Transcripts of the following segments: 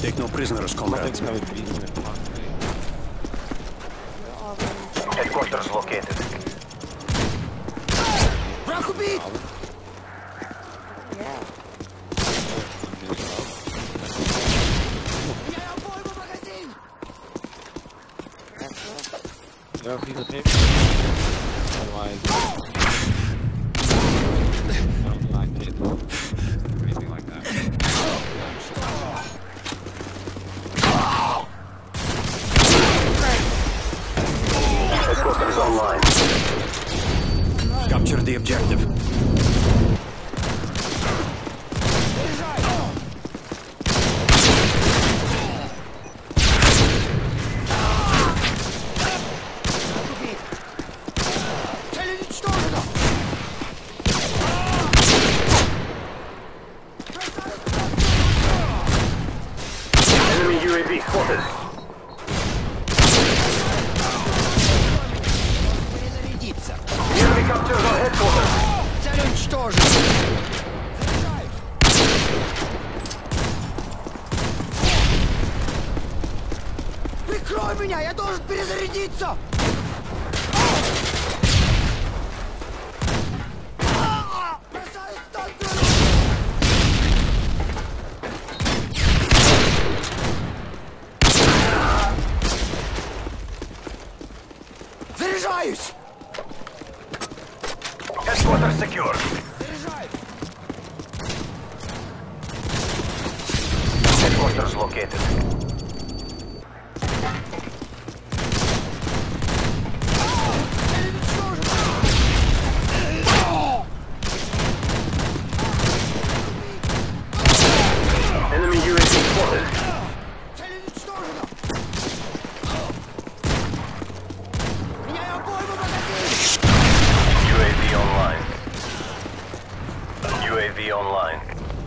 Take no prisoners, comrades. Headquarters located. Враг убит! Ja, he's a pimp. Otherwise, I don't like it. Or anything like that. Headquarters online. Capture the objective. Enemy UAV spotted. Enemy captured our headquarters. Цель уничтожена! Прикрой меня! Я должен перезарядиться! Бросаю станцию! Заряжаюсь! Headquarters secured. Заряжаюсь! Headquarters located. Цель уничтожена! Enemy UAV spotted. Цель уничтожена! Меняю обойму магазин! UAV online. UAV online.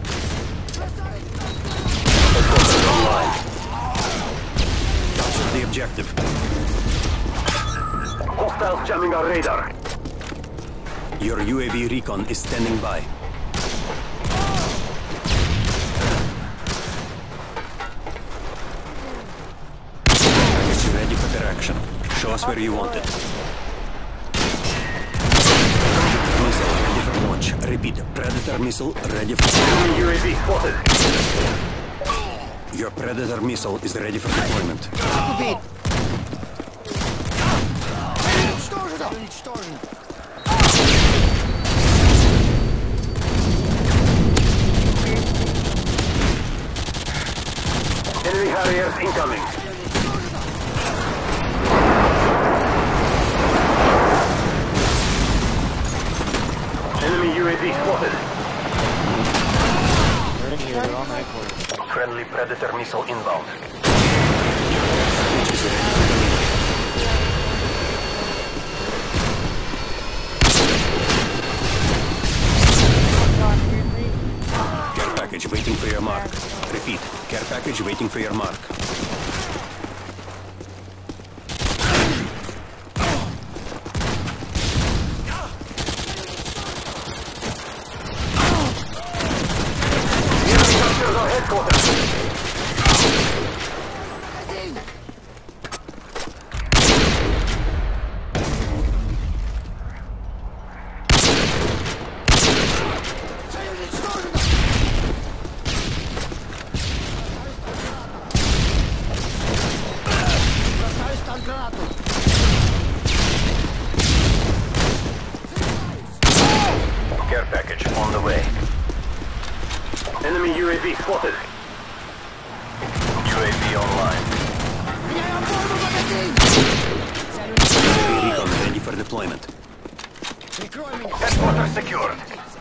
Headquarters online. Capture the objective. Hostiles jamming our radar. Your UAV recon is standing by. Package ready for their action. Show us where you want it. Missile ready for launch. Repeat. Predator missile ready for... Enemy UAV spotted. Your Predator missile is ready for deployment. Убит! Цель уничтожена! Уничтожена! Enemy Harriers incoming. Enemy UAV spotted. They're in here, they're on the headquarters. Friendly Predator missile inbound. Package is ready for delivery. Care package waiting for your mark. Repeat. Care package waiting for your mark. Enemy captured our headquarters. Цель уничтожена! Бросаю стан-гранату! Care package on the way. Enemy UAV spotted. UAV online. Меняю обойму магазин! Цель UAV уничтожена! recon ready for deployment. Прикрой меня! Headquarters secured.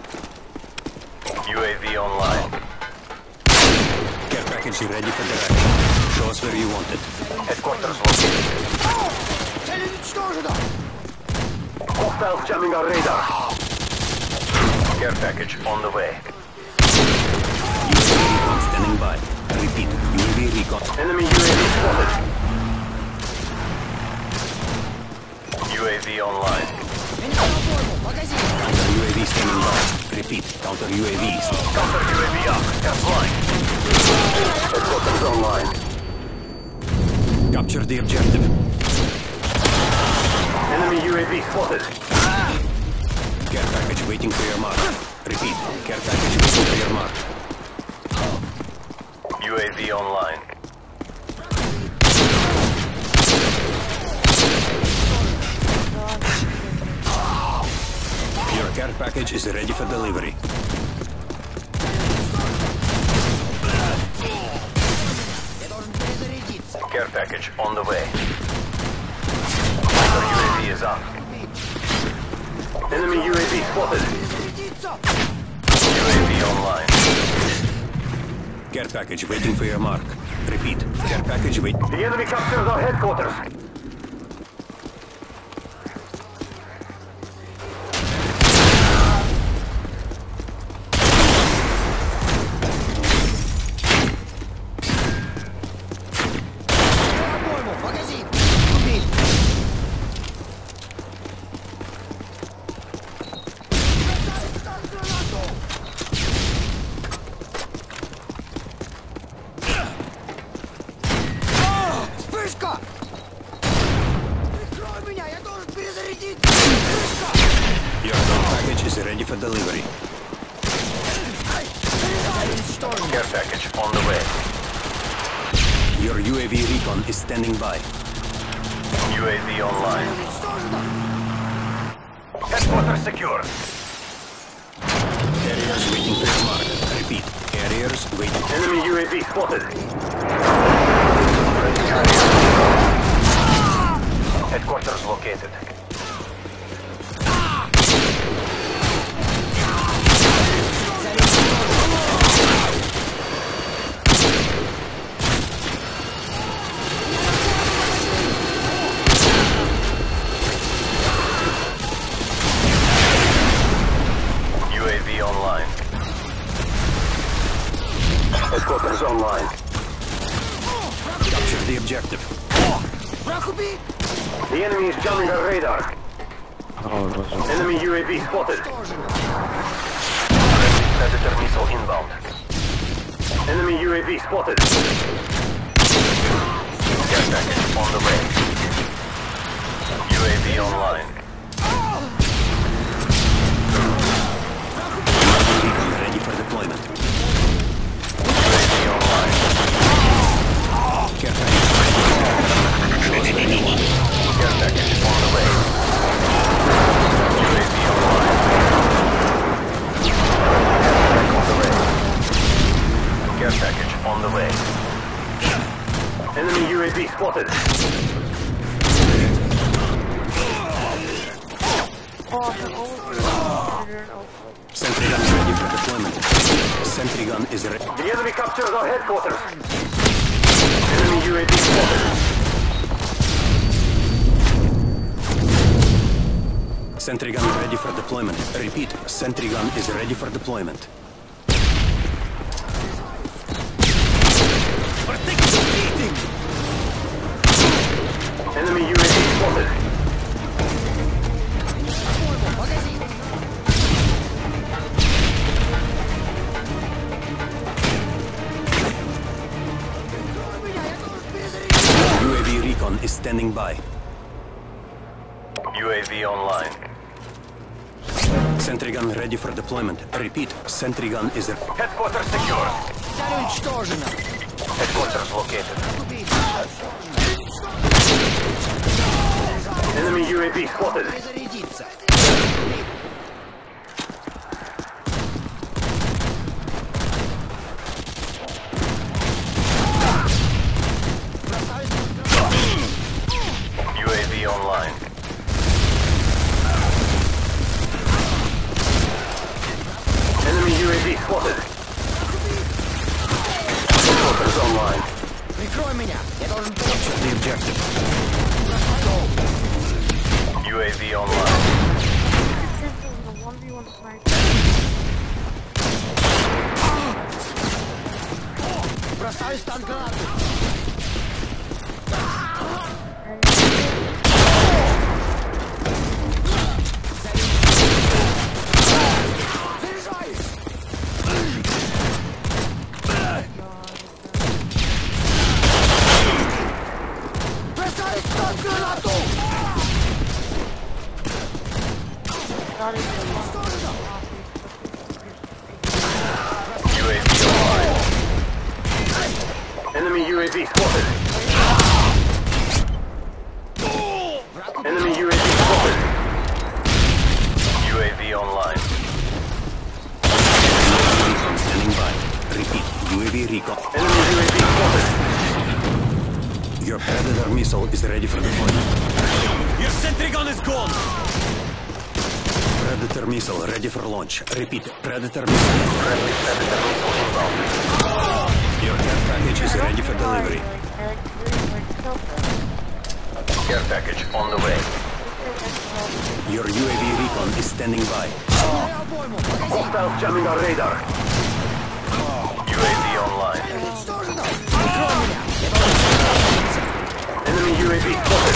UAV online. Care package ready for their action. Show us where you want it. Headquarters located. Цель уничтожена! Hostiles jamming our radar. Care package on the way. UAV recon standing by. Repeat. UAV recon. Enemy UAV spotted. UAV online. Меняю обойму! Магазин! Counter UAV standing by. Repeat. Counter UAVs. Counter UAV up. They're flying. Headquarters online. Capture the objective. Enemy UAV spotted. Care package waiting for your mark. Repeat. Care package waiting for your mark. UAV online. Your care package is ready for delivery. Я должен перезарядиться. Care package on the way. The UAV is up. Enemy UAV spotted. Перезарядиться! UAV online. Care package waiting for your mark. Repeat. Care package wait. The enemy captures our headquarters. Обойму, магазин! Убить! Вспышка! Прикрой меня, я должен перезарядиться! Вспышка! Your care package is ready for delivery. Уничтожен! Care package on the way. Your UAV recon is standing by. UAV online. Уничтожено! Headquarters secure. Carriers waiting for your mark. Repeat. Carriers waiting. Enemy UAV spotted. Headquarters located. UAV online. Headquarters online. Capture the objective. Враг убит! The enemy is jamming our radar. Enemy UAV spotted. Уничтожено! Predator missile inbound. Enemy UAV spotted. Care package on the way. UAV online. Recon ready for deployment. UAV online. Care package ready. Care package on the way. UAV online. Care package on the way. Enemy UAV spotted. Sentry gun ready for deployment. Sentry gun is ready. The enemy captures our headquarters. Enemy UAV spotted. Sentry gun ready for deployment. Repeat. Sentry gun is ready for deployment. Enemy UAV spotted. Обойму, магазин! Прикрой меня, я должен перезарядиться! UAV recon is standing by. UAV online. Sentry gun ready for deployment. Repeat. Sentry gun is Headquarters secure. Цель уничтожена! Headquarters located. Убить! Enemy UAV spotted. Перезарядиться! UAV online. Enemy UAV spotted. Headquarters online. Прикрой меня! Я должен capture the objective. UAV online. бросаю стан гранаты! Заряжаюсь! spotted. Enemy UAV spotted. UAV online. Recon standing by. Repeat, UAV recon. Enemy UAV spotted. Your Predator missile is ready for deployment. Your sentry gun is gone! Predator missile ready for launch. Repeat, Predator missile. Friendly Predator missile inbound. Your care package is ready for delivery. Care package on the way. Your UAV recon is standing by. Hostiles jamming our radar. UAV online. Enemy UAV spotted.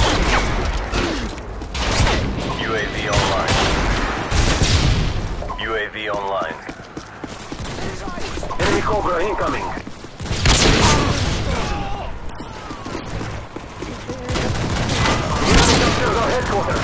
UAV online. UAV online. Enemy Cobra incoming. Here's our headquarters.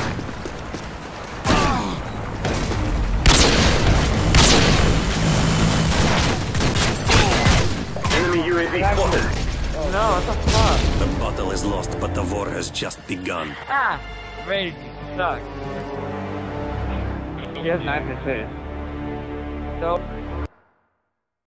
Enemy UAV spotted. No, what the fuck? The battle is lost, but the war has just begun. Ah! Rage, suck. He has 9 assists. So,